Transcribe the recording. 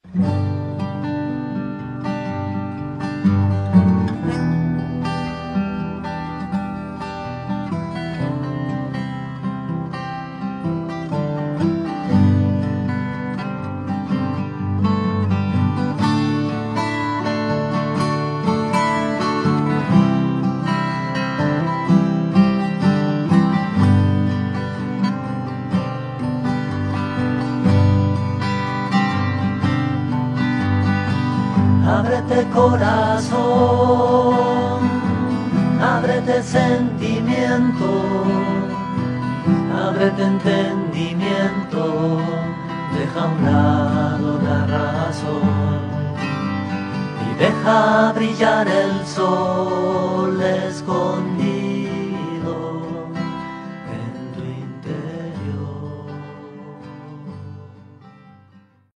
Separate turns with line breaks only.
Ábrete corazón, ábrete sentimiento, ábrete entendimiento, deja a un lado la razón y deja brillar el sol escondido